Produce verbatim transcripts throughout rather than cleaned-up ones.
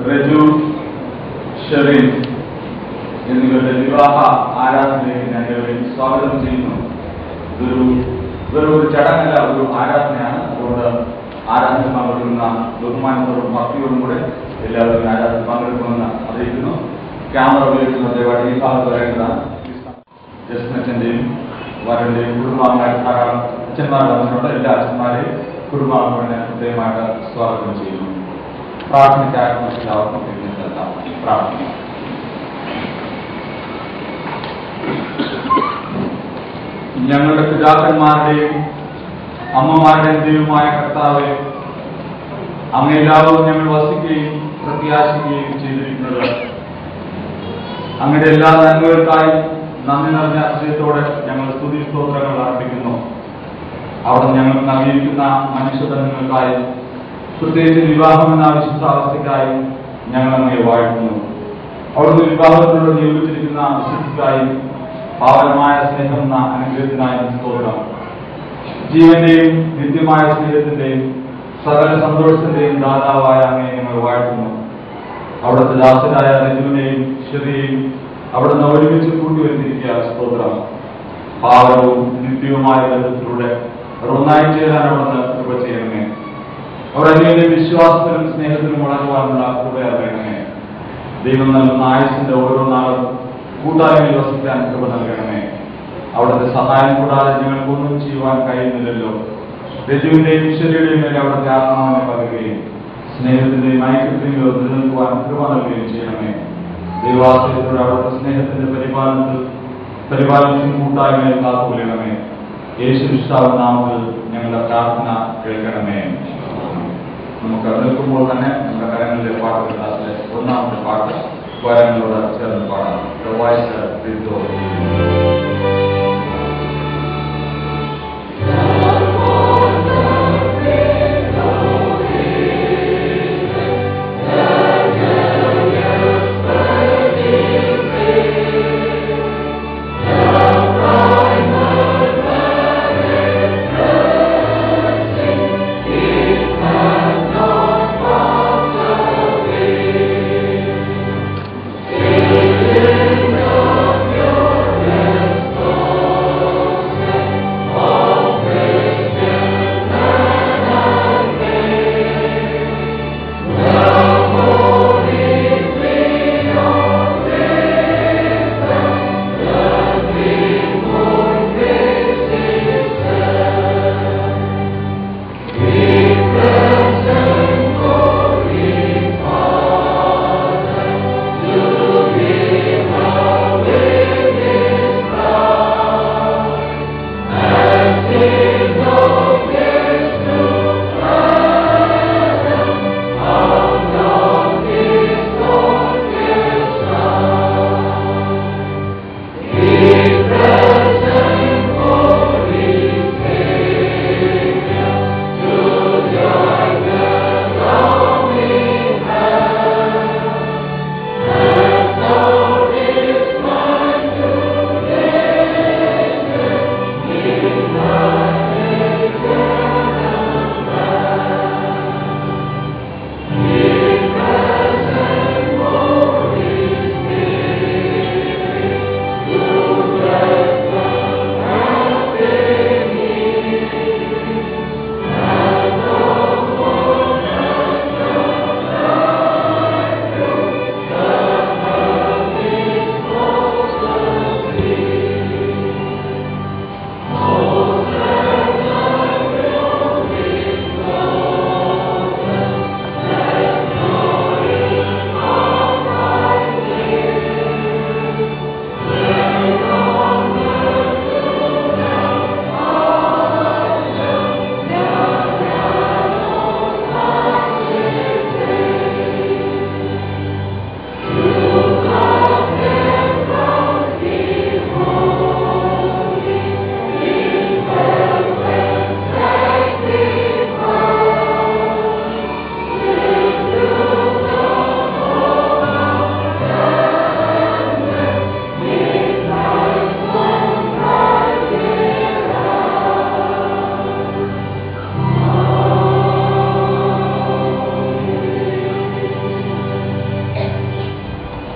റജു, ഷെറിൻ എന്നിവരുടെ വിവാഹ ആരാധനയിലേക്ക് ഞാൻ ഏവരെയും സ്വാഗതം ചെയ്യുന്നു. ഇതൊരു ഇതൊരു ചടങ്ങല്ല, ഒരു ആരാധനയാണ്. അതുകൊണ്ട് ആരാധന പങ്കെടുക്കുന്ന ബഹുമാനത്തോടും ഭക്തിയോടും കൂടെ എല്ലാവരും ആരാധന പങ്കെടുക്കുമെന്ന് അറിയിക്കുന്നു. ക്യാമറ ഉപയോഗിക്കുന്ന ദയവായി ഈ ഭാഗത്ത് വരേണ്ടതാണ്. ജസ്നച്ചന്റെയും വരന്റെയും കുടുംബാംഗങ്ങൾ ധാരാളം അച്ഛന്മാർ വന്നിട്ടുണ്ട്. എല്ലാ അച്ഛന്മാരെയും കുടുംബാംഗങ്ങളെ ഹൃദയമായിട്ട് സ്വാഗതം ചെയ്യുന്നു. പ്രാർത്ഥനയ്ക്കാർക്കും എല്ലാവർക്കും പ്രാർത്ഥന. ഞങ്ങളുടെ പിതാക്കന്മാരുടെയും അമ്മമാരുടെയും ദൈവമായ കർത്താവെ, അങ്ങെല്ലാവരും ഞങ്ങൾ വസിക്കുകയും പ്രത്യാശിക്കുകയും ചെയ്തിരിക്കുന്നത് അങ്ങയുടെ എല്ലാ നന്മകൾക്കായി നന്ദി നിറഞ്ഞ ഹൃദയത്തോടെ ഞങ്ങൾ സ്തുതി സ്തോത്രങ്ങൾ അർപ്പിക്കുന്നു. അവിടെ ഞങ്ങൾ നൽകിയിരിക്കുന്ന മനുഷ്യബന്ധങ്ങൾക്കായി, പ്രത്യേകിച്ച് വിവാഹം എന്ന വിശുദ്ധാവസ്ഥയ്ക്കായി ഞങ്ങൾ അങ്ങയെ വാഴ്ത്തുന്നു. അവിടുന്ന് വിവാഹത്തിലൂടെ നിയോഗിച്ചിരിക്കുന്ന വിശുദ്ധിക്കായി, പാവനമായ സ്നേഹം എന്ന അനുഗ്രഹത്തിനായി സ്തോത്രം. ജീവന്റെയും നിത്യമായ സ്നേഹത്തിന്റെയും സകല സന്തോഷത്തിന്റെയും ദാതാവായ അങ്ങയെ ഞങ്ങൾ വാഴ്ത്തുന്നു. അവിടുത്തെ ദാസനായ രജുവിനെയും ഷെറിയെയും അവിടുന്ന് ഒരുമിച്ച് കൂട്ടിവരുത്തിയിരിക്കുക സ്തോത്രം. പാവനവും നിത്യവുമായ ബന്ധത്തിലൂടെ അവർ ഒന്നായി ചേരാൻ അവിടുന്ന് കൃപ ചെയ്യണമേ. അവർ അന്യോന്യ വിശ്വാസത്തിലും സ്നേഹത്തിലും വളരുവാനുള്ള കൃപ അറിയണമേ. ദൈവം നൽകുന്ന ആയുസിന്റെ ഓരോ നാളും കൂട്ടായ്മയിൽ വസിക്കാൻ കൃപ നൽകണമേ. അവിടുത്തെ സഹായം കൂടാതെ ഞങ്ങൾക്കൊന്നും ചെയ്യുവാൻ കഴിയുന്നില്ലല്ലോ. രജുവിന്റെയും ഈശ്വരയുടെയും മേലെ അവിടുത്തെ ആത്മാവിനെ പകരുകയും സ്നേഹത്തിന്റെയും ഐക്യത്തിന്റെയും നിലനിൽക്കുവാൻ കൃപ നൽകുകയും ചെയ്യണമേ. ദൈവാശ്രയത്തോടെ അവിടുത്തെ സ്നേഹത്തിന്റെ പരിപാലനത്തിൽ പരിപാലനത്തിന് കൂട്ടായ്മയിൽ കാത്തുകൊള്ളണമേ. യേശു ക്രിസ്തുവിന്റെ നാമത്തിൽ ഞങ്ങളുടെ പ്രാർത്ഥന കേൾക്കണമേ. നമുക്ക് നിൽക്കുമ്പോൾ തന്നെ നമ്മുടെ കരങ്ങളിലെ പാട്ട് ക്ലാസ്സിലെ ഒന്നാമത്തെ പാട്ട് സ്വരങ്ങളോട് ചേർന്ന് പാടാം. Your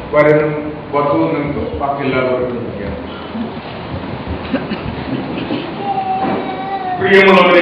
വരനും വധുവും നിങ്ങൾക്ക് ബാക്കിയെല്ലാവരും ചെയ്യാം. പ്രിയമുള്ളവരെ,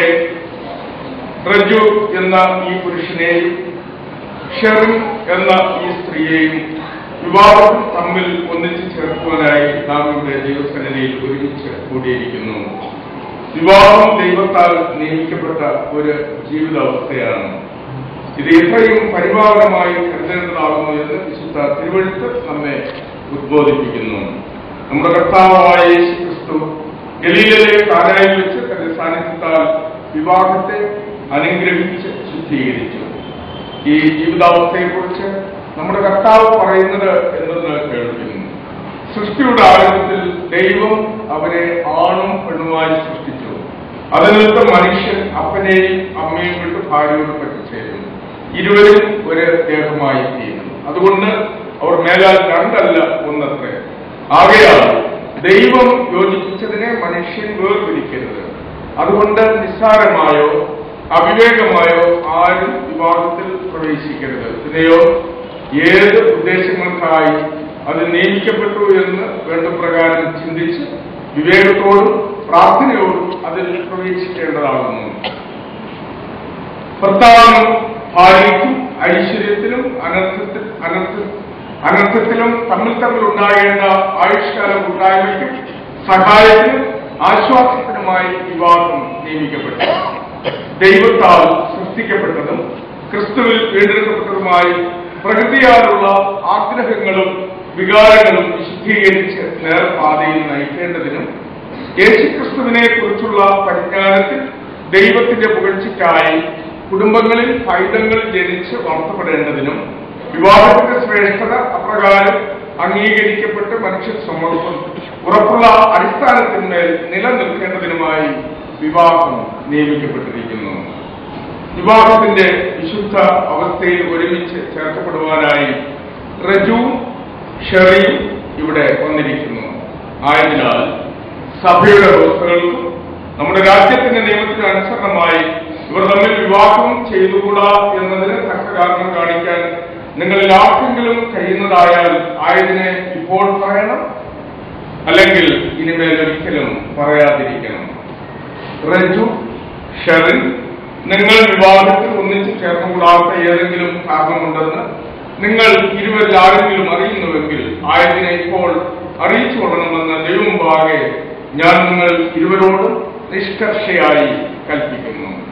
റജു എന്ന ഈ പുരുഷനെയും ഷെറിൻ എന്ന ഈ സ്ത്രീയെയും വിവാഹം തമ്മിൽ ഒന്നിച്ചു ചേർക്കുവാനായി നാം ഇവിടെ ദൈവസന്നിധിയിൽ ഒരുമിച്ച് കൂടിയിരിക്കുന്നു. വിവാഹം ദൈവത്താൽ നിയമിക്കപ്പെട്ട ഒരു ജീവിതാവസ്ഥയാണ്. ഇത് എത്രയും പരിപാലനമായി കരുതേണ്ടതാകുന്നു എന്ന് വിശുദ്ധ തിരുവെഴുത്ത് നമ്മെ ഉദ്ബോധിപ്പിക്കുന്നു. നമ്മുടെ കർത്താവായ യേശു ക്രിസ്തു ഗലീലയിലെ കാനായിൽ വെച്ച് തന്റെ സാന്നിധ്യത്താൽ വിവാഹത്തെ അനുഗ്രഹിച്ച് ശുദ്ധീകരിച്ചു. ഈ ജീവിതാവസ്ഥയെക്കുറിച്ച് നമ്മുടെ കർത്താവ് പറയുന്നത് എന്തെന്ന് കേൾക്കുന്നു. സൃഷ്ടിയുടെ ആരംഭത്തിൽ ദൈവം അവരെ ആണും പെണ്ണുമായി സൃഷ്ടിച്ചു. അതിനകത്ത് മനുഷ്യൻ അപ്പനെയും അമ്മയും വിട്ട് ഭാര്യയോട് പറ്റിച്ചേരുന്നു. ഇരുവരും ഒരു ദേഹമായി തീരുന്നു. അതുകൊണ്ട് അവർ മേലാൽ രണ്ടല്ല ഒന്നത്രേ. ആകയാൽ ദൈവം യോജിപ്പിച്ചതിനെ മനുഷ്യൻ വേർപിരിക്കരുത്. അതുകൊണ്ട് നിസ്സാരമായോ അവിവേകമായോ ആരും വിവാഹത്തിൽ പ്രവേശിക്കരുത്. പിന്നെയോ ഏത് ഉദ്ദേശങ്ങൾക്കായി അത് നിയമിക്കപ്പെട്ടു എന്ന് വേണ്ട പ്രകാരം ചിന്തിച്ച് വിവേകത്തോടും പ്രാർത്ഥനയോടും അതിൽ പ്രവേശിക്കേണ്ടതാകുന്നു. ഭർത്താവിനും ഭാര്യയ്ക്കും ഐശ്വര്യത്തിലും അനർത്ഥത്തിൽ അനർത്ഥ അനർത്ഥത്തിലും തമ്മിൽ തമ്മിൽ ഉണ്ടാകേണ്ട ആയുഷ്കാല കൂട്ടായ്മയ്ക്കും സഹായത്തിനും ആശ്വാസത്തിനുമായി വിവാഹം നിയമിക്കപ്പെട്ടു. ദൈവത്താൽ സൃഷ്ടിക്കപ്പെട്ടതും ക്രിസ്തുവിൽ വീണ്ടെടുക്കപ്പെട്ടതുമായി പ്രകൃതിയാലുള്ള ആഗ്രഹങ്ങളും വികാരങ്ങളും വിശുദ്ധീകരിച്ച് നേർപാതയിൽ നയിക്കേണ്ടതിനും യേശുക്രിസ്തുവിനെ കുറിച്ചുള്ള പരിജ്ഞാനത്തിൽ ദൈവത്തിന്റെ പുകഴ്ചയ്ക്കായി കുടുംബങ്ങളിൽ പൈതങ്ങൾ ജനിച്ച് വളർത്തപ്പെടേണ്ടതിനും വിവാഹത്തിന്റെ ശ്രേഷ്ഠത അപ്രകാരം അംഗീകരിക്കപ്പെട്ട് മനുഷ്യ സമൂഹം ഉറപ്പുള്ള അടിസ്ഥാനത്തിന്മേൽ നിലനിൽക്കേണ്ടതിനുമായി വിവാഹം നിയമിക്കപ്പെട്ടിരിക്കുന്നു. വിവാഹത്തിന്റെ വിശുദ്ധ അവസ്ഥയിൽ ഒരുമിച്ച് ചേർക്കപ്പെടുവാനായി റജുവും ഷെറിയും ഇവിടെ വന്നിരിക്കുന്നു. ആയതിനാൽ സഭയുടെ വ്യവസ്ഥകൾക്കും നമ്മുടെ രാജ്യത്തിന്റെ നിയമത്തിന് അനുസരണമായി ഇവർ തമ്മിൽ വിവാഹം ചെയ്തുകൂടാ എന്നതിന് തക്ക കാരണം കാണിക്കാൻ നിങ്ങളിൽ ആർക്കെങ്കിലും കഴിയുന്നതായാൽ ആയതിനെ ഇപ്പോൾ പറയണം, അല്ലെങ്കിൽ ഇനിമേൽ ഒരിക്കലും പറയാതിരിക്കണം. റജു, ഷെറിൻ, നിങ്ങൾ വിവാഹത്തിൽ ഒന്നിച്ചു ചേർന്നുകൂടാത്ത ഏതെങ്കിലും കാരണമുണ്ടെന്ന് നിങ്ങൾ ഇരുവരിൽ ആരെങ്കിലും അറിയുന്നുവെങ്കിൽ ആയതിനെ ഇപ്പോൾ അറിയിച്ചു കൊള്ളണമെന്ന് ദൈവമുമ്പാകെ ഞാൻ നിങ്ങൾ ഇരുവരോടും നിഷ്കർഷയായി കൽപ്പിക്കുന്നു.